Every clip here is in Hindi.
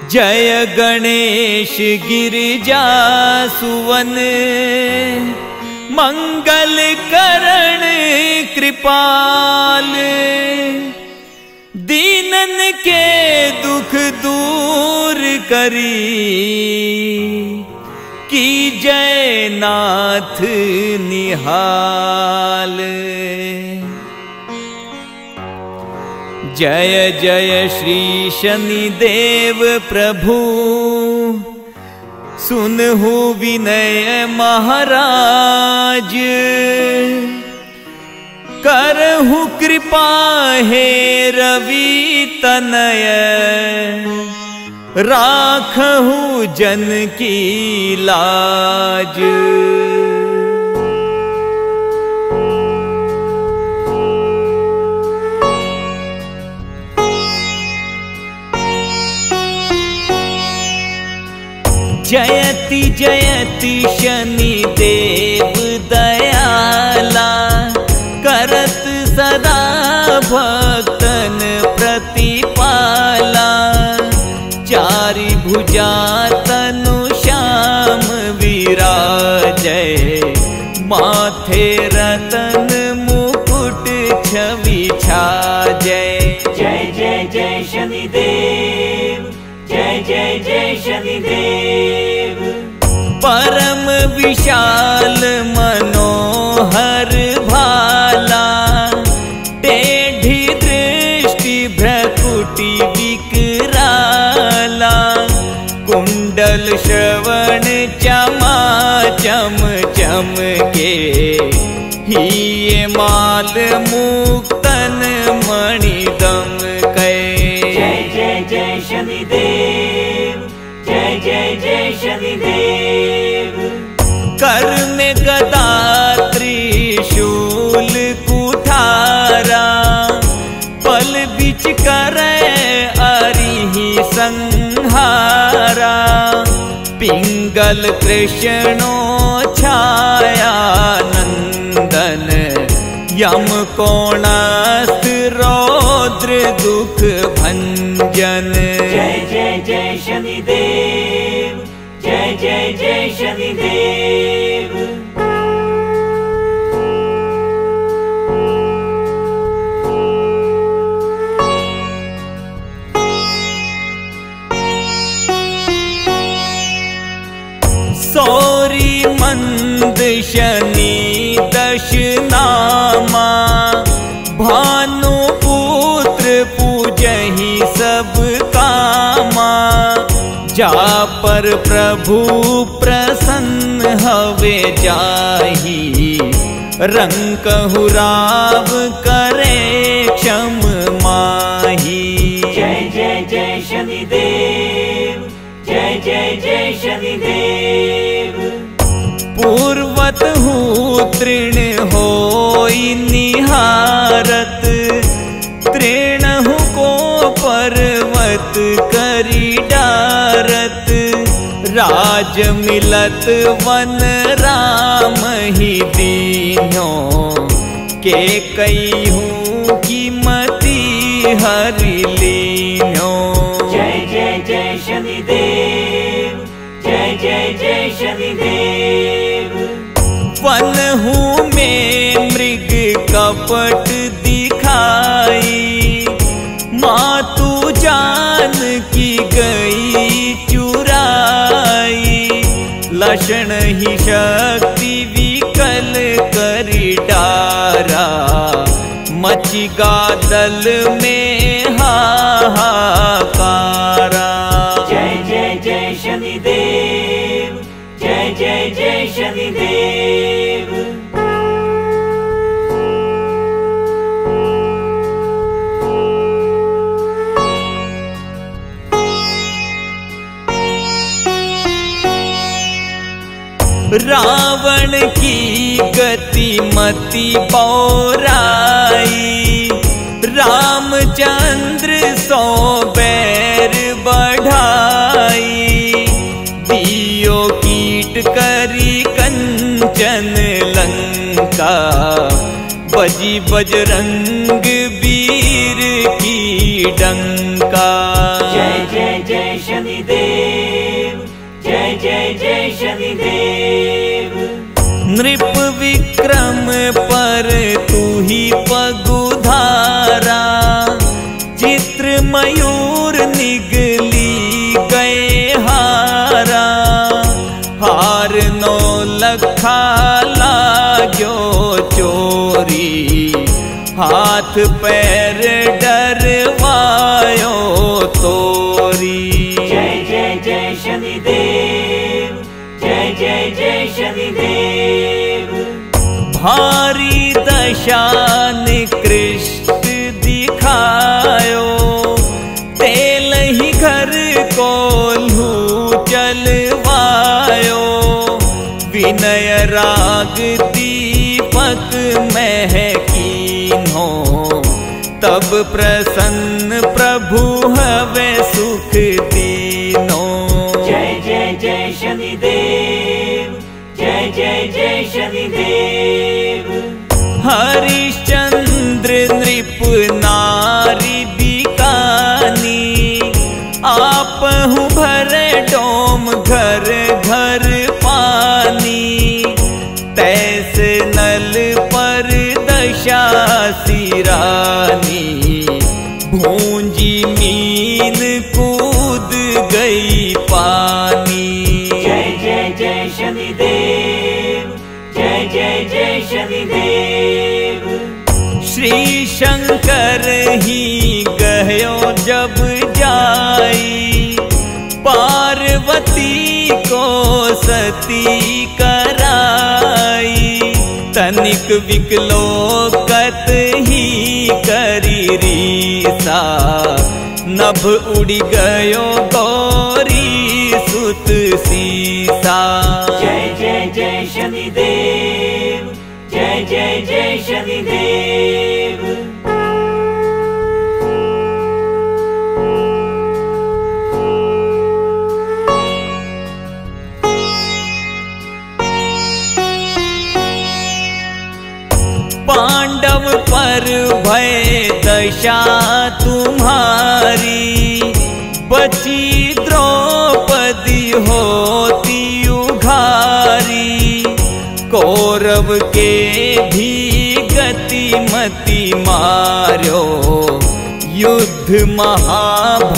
जय गणेश गिरिजा सुवन, मंगल करण कृपाल। दीनन के दुख दूर करी, की जय नाथ निहाल। जय जय श्री शनिदेव प्रभु, सुनहु विनय महाराज। करहु कृपा हे रवि तनय, राखहु जन की लाज। जयति जयति शनिदेव दयाला, करत सदा भक्तन प्रतिपाला। चारि भुजा तनु श्याम विराजय, माथे रतन मुकुट छवि छाजय। जय जय जय शनिदेव, जय जय जय शनिदेव। परम विशाल मनोहर भाला, टेढ़ी दृष्टि भ्रकुटी विकराला। कुंडल श्रवण चमा चम चम के, हिये माल मुक्तन मणिदम कै। जय जय जय शनिदेव, जय जय जय शनिदेव। कर में गदा त्रिशूल कुठारा, पल बिच करे अरिहि संहारा। पिंगल कृष्णो छाया नंदन, यम कोणास्त रौद्र दुख भंजन। जय जय जय शनिदेव, जय जय जय शनिदेव। सौरी मंद शनि दश नामा, भानु पुत्र पूजहि सब कामा। जा पर प्रभु प्रसन्न हवे जाहि, रंकहु राव करे क्षम माही। जय जय जय शनिदेव, जय जय जय शनिदेव। पूर्वत हूँ तृण होई निहारत, तृणहु को पर्वत करी डारत। राज मिलत वन राम ही दीन्यो, के कईहूँ की मति हरि लीन्यो। जय जय जय शनिदेव, जय जय जय शनिदेव। वनहु में मृग कपट दिखाई, मातु जान की गई चुराई। लक्षण ही शक्ति विकल करी डारा, मची गादल में हाहाकारा। जय जय जय शनिदेव, जय जय जय शनिदेव। रावण की गति मति पौराई, रामचंद्र सौ बैर बढ़ाई। दियो कीट करी कंचन लंका, बजी बजरंग वीर की डंका। जय जय जय शनिदेव, जय शनिदेव। नृप विक्रम पर तू ही पगुधारा, चित्र मयूर निगली गए हारा। हार 9 लखा लाग्यो चोरी, हाथ पैर डरवायो तोरी। जय जय जय शनिदेव, जय जय जय शनिदेव। भारी दशा निकृष्ट दिखायो, तेल ही घर को लू चलवायो। विनय राग दीपक महकीनो, तब प्रसन्न प्रभु हवे सुख दीनो। जय जय जय शनिदेव, जय जय जय शनिदेव। हरिश्चंद्र नृप नारी बिकानी, आपहु भरे डोम घर घर पानी। तैसे नल पर दशा सिरानी, भूंजी मीन कूद गई पानी। जय जय जय शनिदेव, जय जय जय शनिदेव। श्री शंकर ही गयो जब जाई, पार्वती को सती कराई। तनिक विकलोकत ही करी रीसा, नभ उड़ी गयो गौरी सुत सीसा। जय जय जय शनिदेव, जय जय जय शनिदेव। पांडव पर भय दशा तुम्हारी, बची द्रौपदी होती उघारी। कौरव के भी गति मति मार्यो, युद्ध महाभारत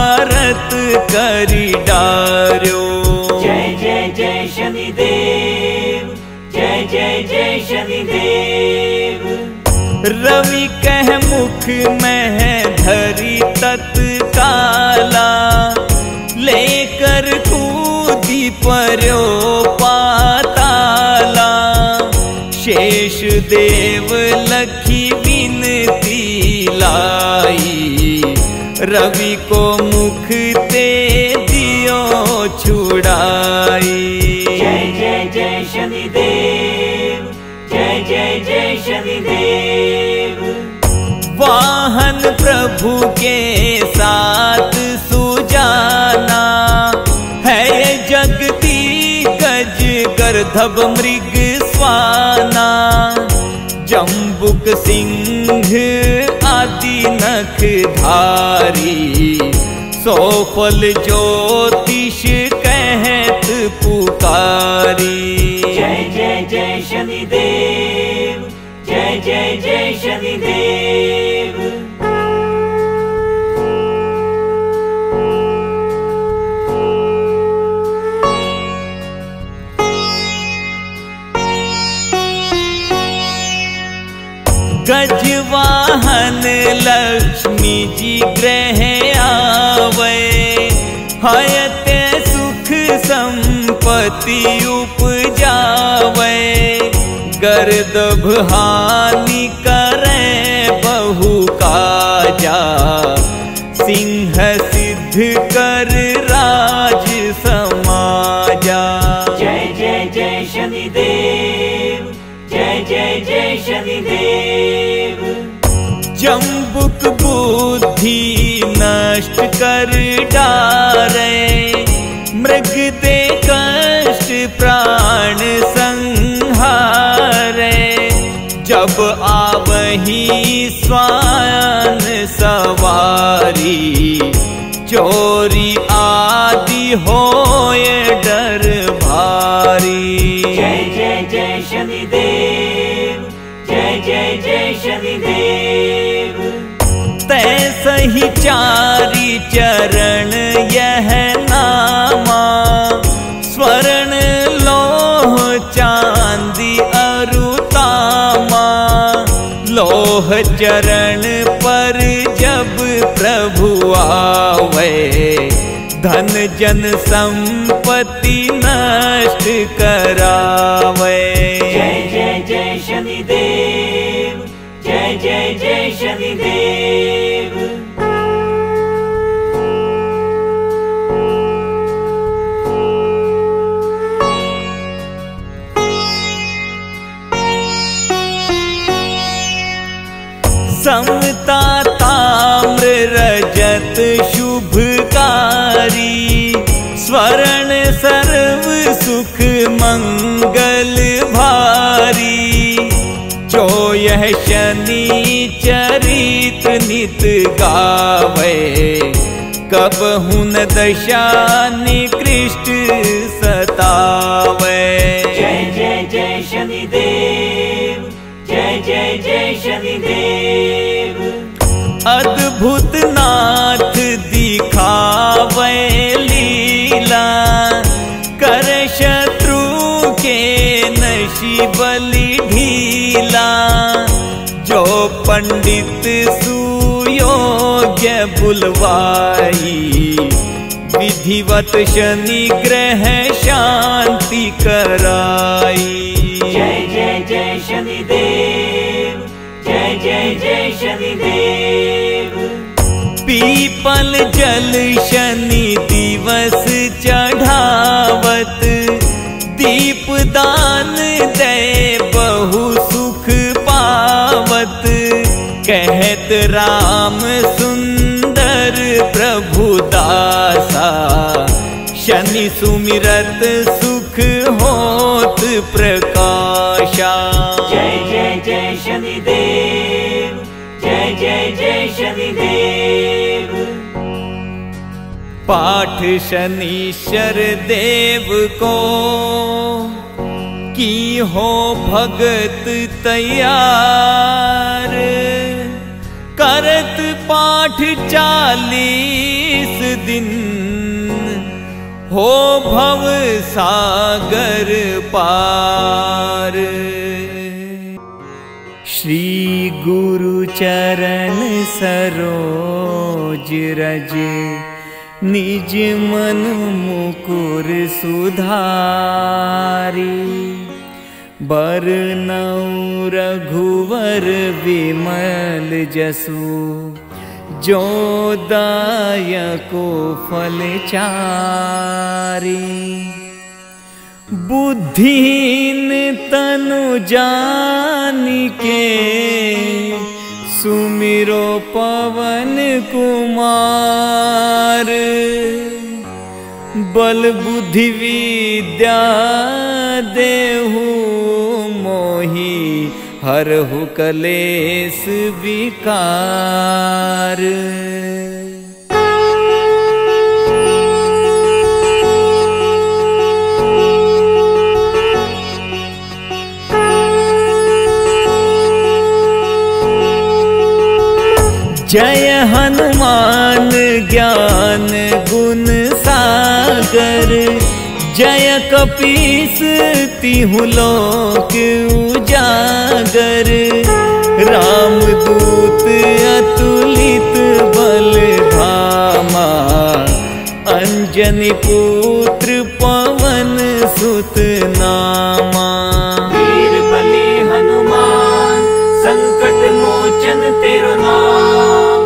करी डार्यो। जय जय जय शनिदेव, जय जय जय शनिदेव। रवि कह मुख में धरी तत्काला, लेकर कूदी पर्यो पाताला। शेष देव लखी विनती लाई, रवि को मुख ते दियो छुड़ाई। जय जय जय शनिदेव, जय जय जय शनिदेव। वाहन प्रभु के साथ सुजाना, है जगती गज गर्दभ मृग स्वाना। जम्बुक सिंह आदि नख धारी, 100 फल ज्योतिष कहत पुकारी। जय जय जय शनिदेव, जय जय जय शनिदेव। गजवाहन लक्ष्मी जी ग्रह आवे, हयते सुख संपत्ति उपजावे। गर्दभ हानि करे बहु काजा, सिंह सिद्ध कर राज समाजा। जय जय जय शनिदेव, जय जय जय शनिदेव। जम्बुक बुद्धि नष्ट कर डारे, मृग दे कष्ट प्राण संहारे। जब आवही स्वान सवारी, चोरी आदि होए डर शनिदेव। तैसे ही चारि चरण यह नामा, स्वर्ण लोह चांदी अरु तामा। लोह चरण पर जब प्रभु आवे, धन जन संपत्ति नष्ट करावे। जय जय जय शनिदेव, जय जय जय शनिदेव। समता ताम्र रजत शुभकारी, स्वर्ण सर्व सुख मंगल भारी। जो यह शनि चरित्र नित गावे, कबहु न दशा निकृष्ट सतावे। जय जय जय शनिदेव, जय जय जय शनिदेव। अद्भुत नाथ दिखावे लीला, कर शत्रु के नशी बलि ढीला। जो पंडित सुयोग्य बुलवाई, विधिवत शनि ग्रह शांति कराई। जय जय जय शनिदेव, जय जय जय शनिदेव। पीपल जल शनि दिवस चढ़ावत, दीपदान दे बहु सुख पावत। कहत राम सुंदर प्रभु दासा, शनि सुमिरत सुख होत प्रकाशा। जय जय जय शनिदेव, जय जय जय शनिदेव। पाठ शनीश्वर देव को की हो भगत तैयार। करत पाठ 40 दिन, हो भव सागर पार। श्री गुरु चरण सरोज रज, निज मन मुकुर सुधारी। बरनउँ रघुवर विमल जसु, जो दायको फल चारि। बुद्धिहीन तनु जानिके, सुमिरो पवन कुमार। बल बुद्धि विद्या देहु मोहि, हरहु कलेश विकार। जय हनुमान ज्ञान गुण सागर, जय कपीस तिहु लोक उजागर। रामदूत अतुलित बल धामा, अंजनी पुत्र पवन सुत नामा। वीर बली हनुमान, संकट मोचन तेरो नाम।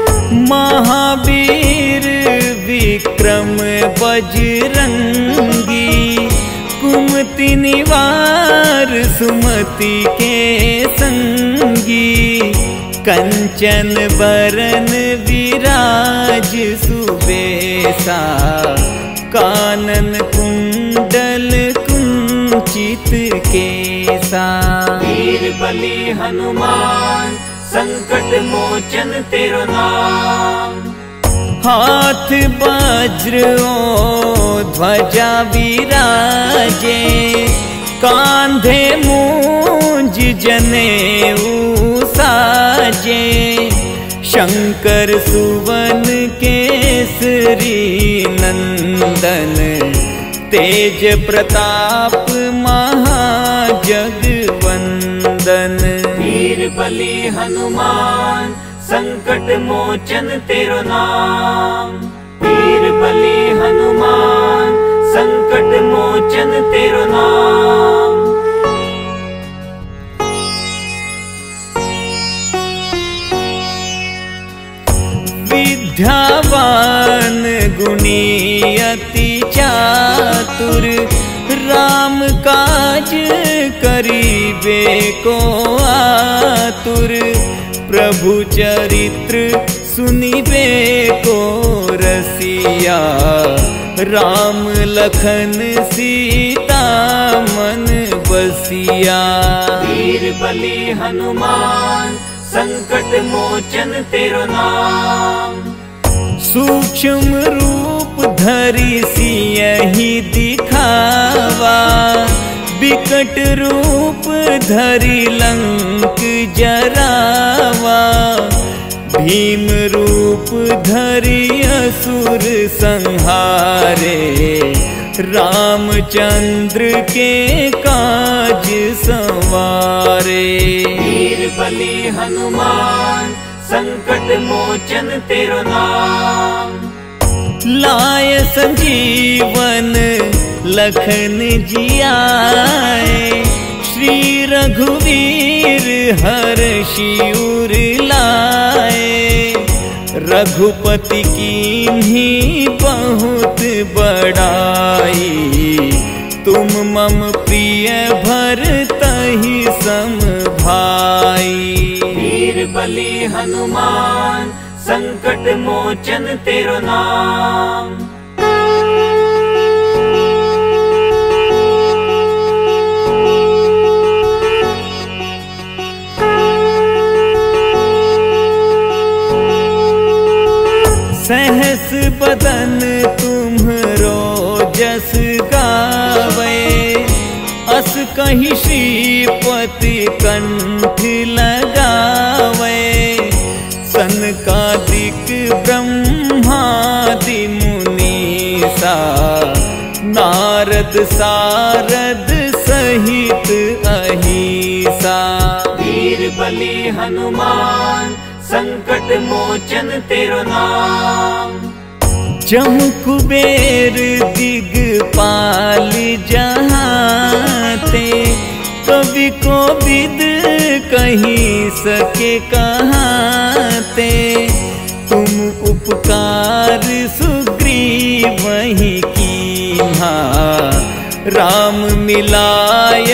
महावीर विक्रम बजरंगी, कुमति निवार सुमति के संगी। कंचन बरन विराज सुबेसा, कानन कुंडल कुंचित केसा। वीर बली हनुमान, संकट मोचन तेरो नाम। हाथ वज्र ओ ध्वजा विराजे, कांधे मूंज गूंज जनेऊ साजे, शंकर सुवन केसरी नंदन, तेज प्रताप महाजगवंदन। वीर बली हनुमान संकट मोचन तेरो नाम, वीर बली हनुमान संकट मोचन तेरो नाम। विद्यावान गुणी अति चातुर, राम काज करीबे को आतुर, प्रभु चरित्र सुनिबे को रसिया, राम लखन सीता मन बसिया। वीर बली हनुमान संकट मोचन तेरो नाम, सूक्ष्म रूप धरि सियहि दिखावा, विकट रूप धरि लंक जरावा, भीम रूप धरि असुर संहारे, रामचंद्र के काज संवारे। वीर बली हनुमान संकट मोचन तेरो नाम, लाय संजीवन लखन जियाए, श्री रघुवीर हर्षि उर लाए, रघुपति कीन्ही बहुत बड़ाई, तुम मम प्रिय भरतहि सम भाई। वीर बली हनुमान संकट मोचन तेरो नाम। सहस बदन तुम्हरो जस गावे, अस कहि श्रीपति कंठ लगावे, सनकादिक ब्रह्मादि मुनीसा, नारद सारद सहित अहिसा। वीर बली हनुमान संकट मोचन तेरो नाम, जम कुबेर दिगपाल जहाते, कवि को विद कहीं सके कहाते, तुम उपकार सुग्रीवहि कीन्हा, राम मिलाय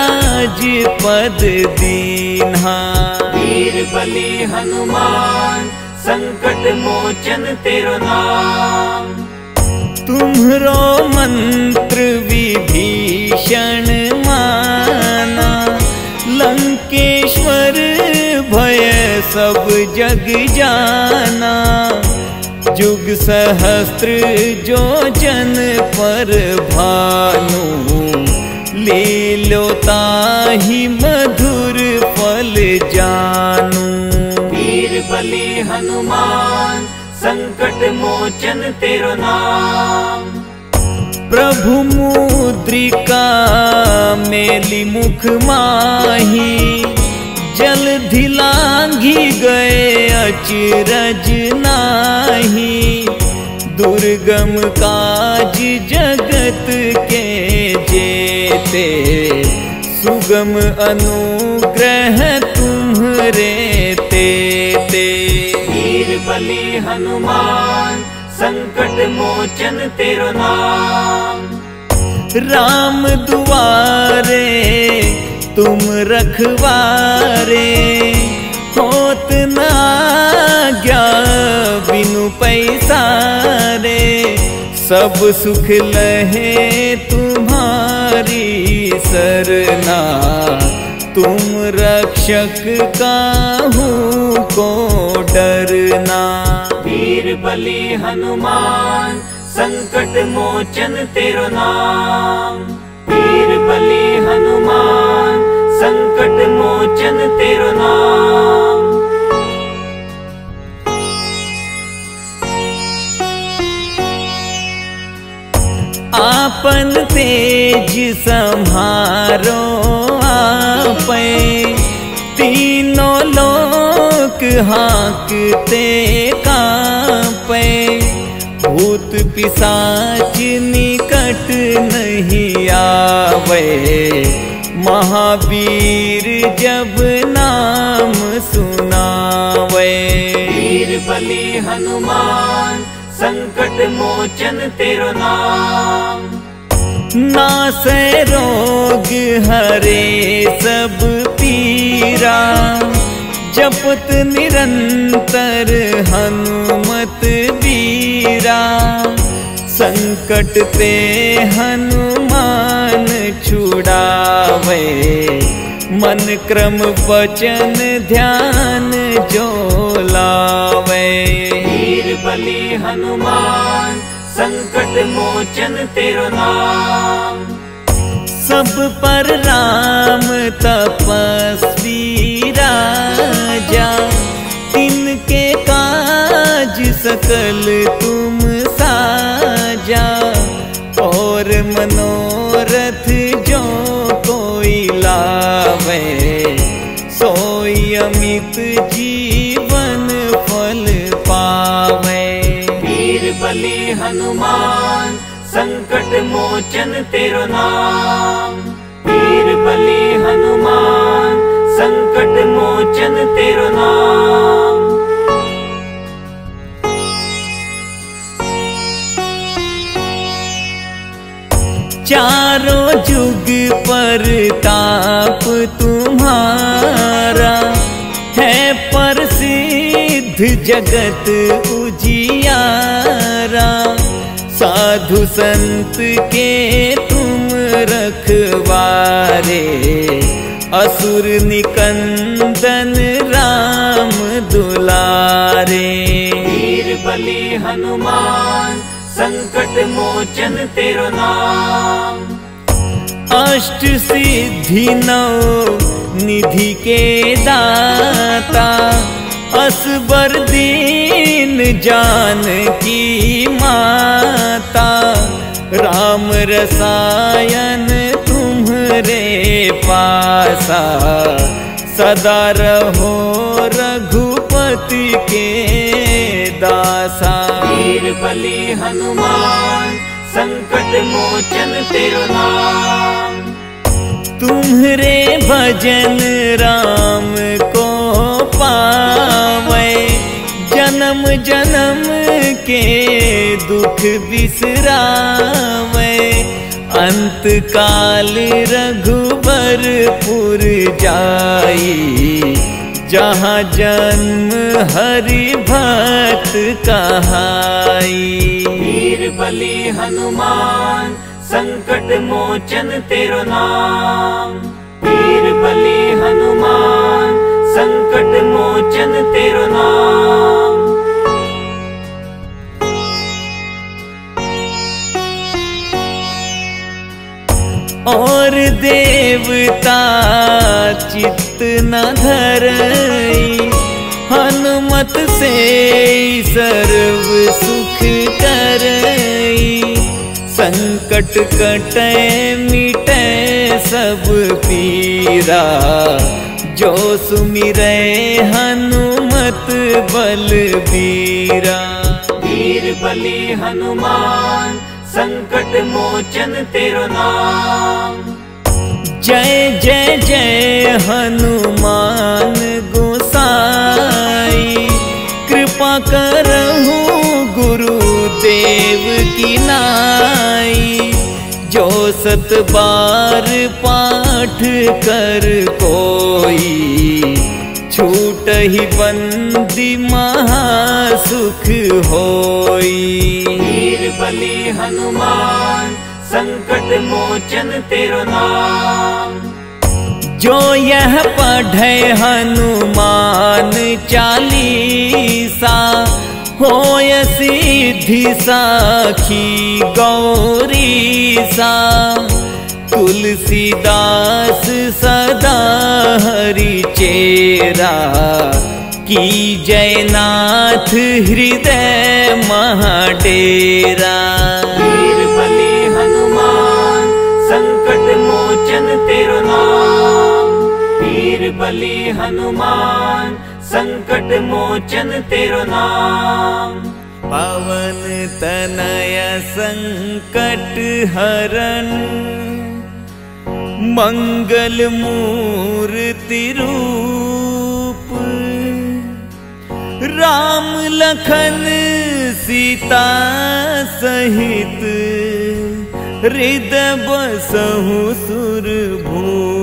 राजपद दीन्हा। वीर बली हनुमान संकट मोचन तेरो नाम, तुम्हरो मंत्र विभीषण माना, लंकेश्वर भय सब जग जाना, जुग सहस्त्र जो जन पर भानु, लीलो ताहि मधुर फल जानू। वीर बली हनुमान संकट मोचन तेरो नाम, प्रभु मुद्रिका मेली मुख माही, जलधि लांघि गए अचरज नाही, दुर्गम काज जगत के जेते, सुगम अनुग्रह तुम्हरे तेते। वीर बली हनुमान संकट मोचन तेरो नाम, राम दुआरे तुम रखवारे, होत न आज्ञा बिनु पैसारे, सब सुख लहे तुम्हारी सरना, तुम रक्षक काहू को डरना। वीर बली हनुमान संकट मोचन तेरो नाम, वीर बली हनुमान संकट मोचन तेरो नाम। आपन तेज सम्हारो आपे, तीनों लोक हाँकते कांपे। भूत पिशाच निकट नहीं आवे, महावीर जब नाम सुनावे। वीर बलि हनुमान संकट मोचन तेरो नाम। नासै रोग हरे सब पीरा, जपत निरंतर हनुमत बीरा। संकट ते हनुमान छुड़ावे, मन क्रम वचन ध्यान जो लावे। वीर बलि हनुमान संकट मोचन तेरो नाम। सब पर राम तपस्वी राजा, तिनके काज सकल तुम साजा। और मनोरथ जो कोई लावे, सोई अमित जीवन फल पावे। वीर बलि हनुमान संकट मोचन तेरो नाम। वीर बलि हनुमान संकट मोचन तेरो नाम। चारों जुग पर ताप तुम्हारा, है प्रसिद्ध जगत उजियारा। साधु संत के तुम रखवारे, असुर निकंदन राम दुलारे। वीर बलि हनुमान संकट मोचन तेरो नाम। अष्ट सिद्धि नौ निधि के दाता, असबर दीन जानकी माता। राम रसायन तुम्हरे पासा, सदा रहो रघुपति के दासा। वीर बलि हनुमान संकट मोचन तेरो नाम। तुम्हरे भजन राम को पावे, जन्म जन्म के दुख बिसरावे। अंत काल रघुबरपुर जाई, जहाँ जन्म हरि भक्त कहाई। वीर बलि हनुमान संकट मोचन तेरो नाम। वीर बलि हनुमान संकट मोचन तेरो नाम। और देवता चित्त न धरई, हनुमत से सर्व सुख करई। संकट कटे मिटे सब पीरा, जो सुमिरै हनुमत बलबीरा। वीर बलि हनुमान संकट मोचन तेरो नाम। जय जय जय हनुमान गोसाई, कृपा करहु गुरुदेव की नाई। जो 7 बार पाठ कर कोई, छूटहि बंदी महासुख होई। वीर बलि हनुमान संकट मोचन तेरो नाम। जो यह पढ़े हनुमान चालीसा, होय सिद्धि साखी गौरीसा। तुलसीदास सदा हरि चेरा, की जयनाथ हृदय महाडेरा। वीर बली हनुमान संकट मोचन तेरो नाम, वीर बली हनुमान संकट मोचन तेरो नाम। पवन तनय संकट हरन, मंगल मूर्ति रूप, राम लखन सीता सहित हृदय बसहु सुरभूप।